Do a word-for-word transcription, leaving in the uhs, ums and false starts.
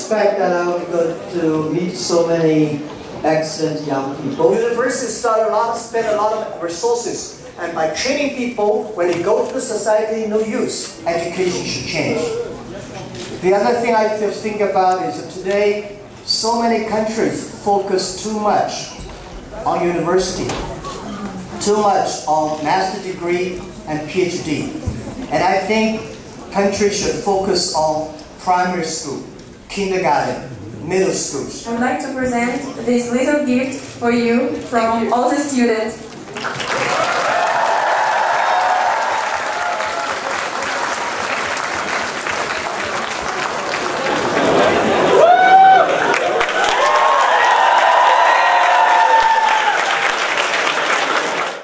expect that I would go to meet so many excellent young people. Universities start a lot, spend a lot of resources, and by training people, when they go to the society, no use. Education should change. The other thing I just think about is that today, so many countries focus too much on university, too much on master degree and PhD. And I think countries should focus on primary school, kindergarten, middle schools. I would like to present this little gift for you from all the students.